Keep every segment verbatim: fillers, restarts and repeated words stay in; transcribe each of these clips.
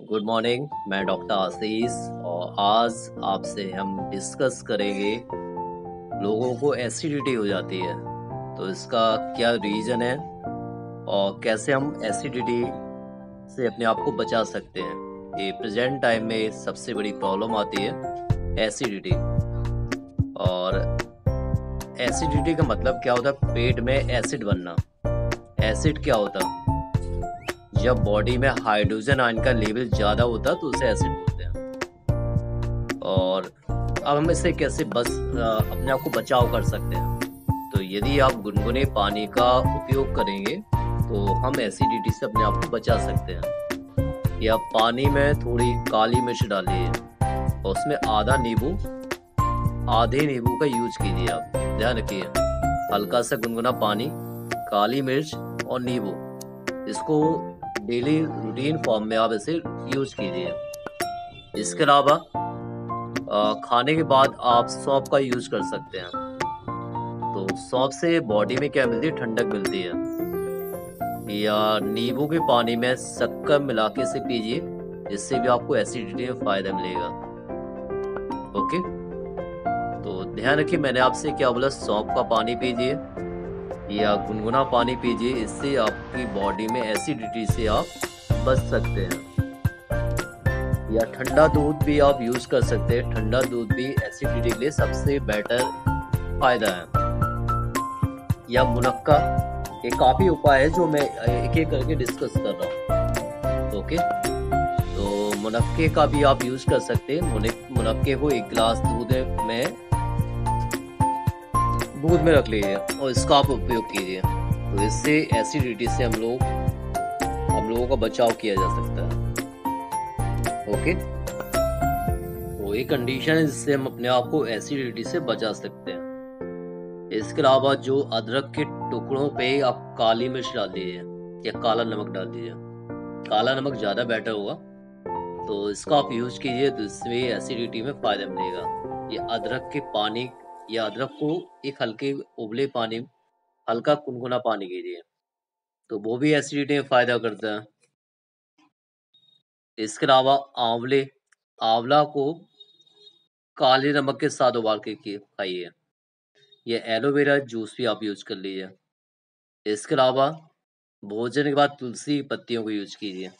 Good morning. मैं doctor Ashish और आज आपसे हम डिस्कस करेंगे लोगों को एसिडिटी हो जाती है तो इसका क्या रीज़न है और कैसे हम एसिडिटी से अपने आप को बचा सकते हैं। ये प्रेजेंट टाइम में सबसे बड़ी प्रॉब्लम आती है एसिडिटी। और एसिडिटी का मतलब क्या होता है? पेट में एसिड बनना। एसिड क्या होता है? जब बॉडी में हाइड्रोजन आयन का लेवल ज़्यादा होता है तो उसे एसिड बोलते हैं। और अब हम इससे कैसे बच अपने आप को बचाव कर सकते हैं? तो यदि आप गुनगुने पानी का उपयोग करेंगे तो हम एसिडिटी से अपने आप को बचा सकते हैं। या पानी में थोड़ी काली मिर्च डालिए और उसमें आधा नींबू आधे नींबू का यूज कीजिए। आप ध्यान रखिए, हल्का सा गुनगुना पानी, काली मिर्च और नींबू, इसको डेली रूटीन फॉर्म में आप इसे यूज कीजिए। इसके अलावा खाने के बाद आप सौंफ का यूज कर सकते हैं। तो सौंफ से बॉडी में क्या मिलती है? ठंडक मिलती है। या नींबू के पानी में शक्कर मिला के इसे पीजिए, जिससे भी आपको एसिडिटी में फायदा मिलेगा। ओके, तो ध्यान रखिए मैंने आपसे क्या बोला, सौंफ का पानी पीजिए या गुनगुना पानी पीजिए, इससे आपकी बॉडी में एसिडिटी से आप बच सकते हैं। या ठंडा दूध भी आप यूज कर सकते हैं। ठंडा दूध भी एसिडिटी के लिए सबसे बेटर फायदा है। या मुनक्का, ये काफी उपाय है जो मैं एक एक करके डिस्कस कर रहा हूँ। ओके, तो मुनक्के का भी आप यूज कर सकते हैं। मुनक्के को एक गिलास दूध में दूध में रख लीजिए और इसका आप उपयोग कीजिए, तो इससे एसिडिटी से हम लोग हम लोगों का बचाव किया जा सकता है। ओके, तो ये कंडीशन है जिससे हम अपने आप को एसिडिटी से बचा सकते हैं। इसके अलावा जो अदरक के टुकड़ों पे आप काली मिर्च डाल दीजिए या काला नमक डाल दीजिए। काला नमक ज़्यादा बेटर होगा, तो इसका आप यूज कीजिए, तो इससे एसिडिटी में फायदा मिलेगा। ये अदरक के पानी या अदरक को एक हल्के उबले पानी, हल्का गुनगुना पानी कीजिए, तो वो भी एसिडिटी में फायदा करता है। इसके अलावा आंवले आंवला को काले नमक के साथ उबाल के खाइए। ये एलोवेरा जूस भी आप यूज कर लीजिए। इसके अलावा भोजन के बाद तुलसी पत्तियों को यूज कीजिए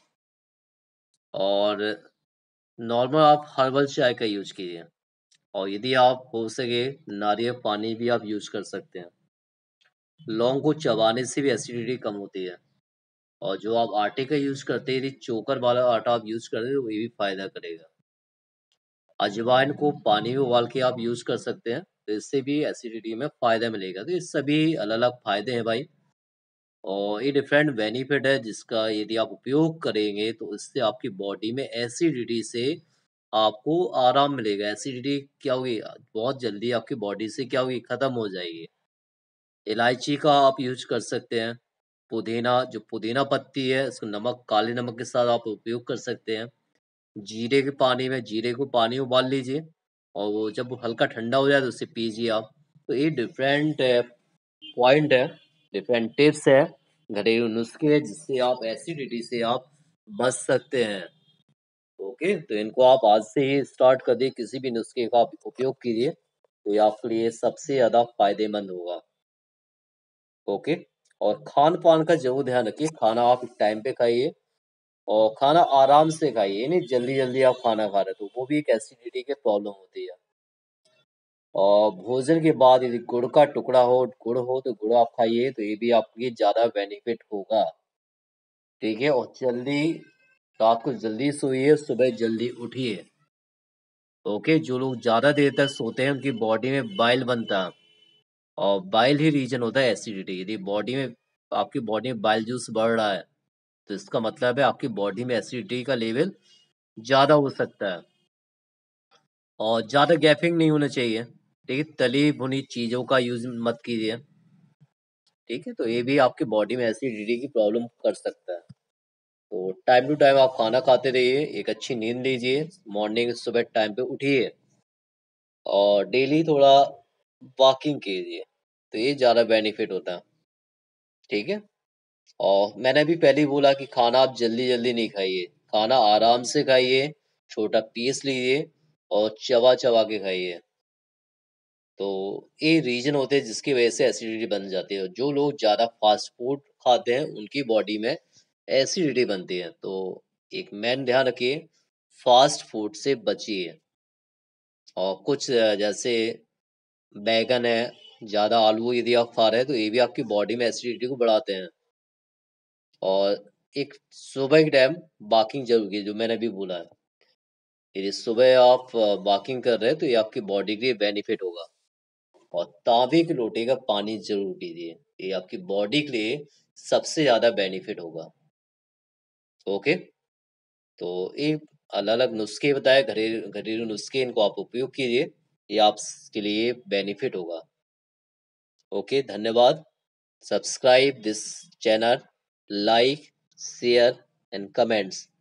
और नॉर्मल आप हर्बल चाय का यूज कीजिए। और यदि आप हो सके नारियल पानी भी आप यूज कर सकते हैं। लौंग को चबाने से भी एसिडिटी कम होती है। और जो आप आटे का यूज करते हैं, यदि चोकर वाला आटा आप यूज करते हैं तो ये भी फायदा करेगा। अजवाइन को पानी में उबाल के आप यूज कर सकते हैं, तो इससे भी एसिडिटी में फायदा मिलेगा। तो ये सभी अलग अलग फायदे हैं भाई, और ये डिफरेंट बेनिफिट है जिसका यदि आप उपयोग करेंगे तो इससे आपकी बॉडी में एसिडिटी से आपको आराम मिलेगा। एसिडिटी क्या होगी? बहुत जल्दी आपकी बॉडी से क्या होगी? खत्म हो जाएगी। इलायची का आप यूज कर सकते हैं। पुदीना, जो पुदीना पत्ती है, इसको नमक, काले नमक के साथ आप उपयोग कर सकते हैं। जीरे के पानी में जीरे को पानी उबाल लीजिए और वो जब वो हल्का ठंडा हो जाए तो उसे पीजिए आप। तो ये डिफरेंट पॉइंट है, डिफरेंट टिप्स है, घरेलू नुस्खे हैं जिससे आप एसिडिटी से आप बच सकते हैं। ओके, तो इनको आप आज से ही स्टार्ट कर दिए, किसी भी नुस्खे का आप उपयोग कीजिए तो ये आपके लिए सबसे ज़्यादा फायदेमंद होगा। ओके, और खान पान का जरूर ध्यान रखिए। खाना आप टाइम पे खाइए और खाना आराम से खाइए, नहीं जल्दी जल्दी आप खाना खा रहे तो वो भी एक एसिडिटी की प्रॉब्लम होती है। और भोजन के बाद यदि गुड़ का टुकड़ा हो गुड़ हो तो गुड़ आप खाइए, तो ये भी आपके ज़्यादा बेनिफिट होगा। ठीक है, और जल्दी रात को जल्दी सोइए, सुबह जल्दी उठिए। ओके, जो लोग ज़्यादा देर तक सोते हैं उनकी बॉडी में बाइल बनता है और बाइल ही रीजन होता है एसिडिटी। यदि बॉडी में आपकी बॉडी में बाइल जूस बढ़ रहा है तो इसका मतलब है आपकी बॉडी में एसिडिटी का लेवल ज़्यादा हो सकता है। और ज़्यादा गैपिंग नहीं होना चाहिए। ठीक है, तली भुनी चीज़ों का यूज मत कीजिए। ठीक है, तो ये भी आपकी बॉडी में एसिडिटी की प्रॉब्लम कर सकता है। तो टाइम टू टाइम आप खाना खाते रहिए, एक अच्छी नींद लीजिए, मॉर्निंग सुबह टाइम पे उठिए और डेली थोड़ा वॉकिंग कीजिए, तो ये ज़्यादा बेनिफिट होता है। ठीक है, और मैंने भी पहले ही बोला कि खाना आप जल्दी जल्दी नहीं खाइए। खाना आराम से खाइए, छोटा पीस लीजिए और चबा चबा के खाइए। तो ये रीजन होते हैं जिसकी वजह से एसिडिटी बन जाती है। जो लोग ज़्यादा फास्ट फूड खाते हैं उनकी बॉडी में एसिडिटी बनती है। तो एक मेन ध्यान रखिए, फास्ट फूड से बचिए। और कुछ अ, जैसे बैगन है, ज़्यादा आलू यदि आप खा रहे हैं तो ये भी आपकी बॉडी में एसिडिटी को बढ़ाते हैं। और एक सुबह के टाइम वॉकिंग जरूर कीजिए, जो मैंने अभी बोला है। यदि सुबह आप वॉकिंग कर रहे हैं तो ये आपकी बॉडी के लिए बेनिफिट होगा। और तांबे के लोटे का पानी जरूर पीजिए, ये आपकी बॉडी के लिए सबसे ज्यादा बेनिफिट होगा। ओके, तो ये अलग अलग नुस्खे बताए, घरेलू घरेलू नुस्खे, इनको आप उपयोग कीजिए, ये आपके लिए बेनिफिट होगा। ओके, धन्यवाद। Subscribe this channel, like, share and comments.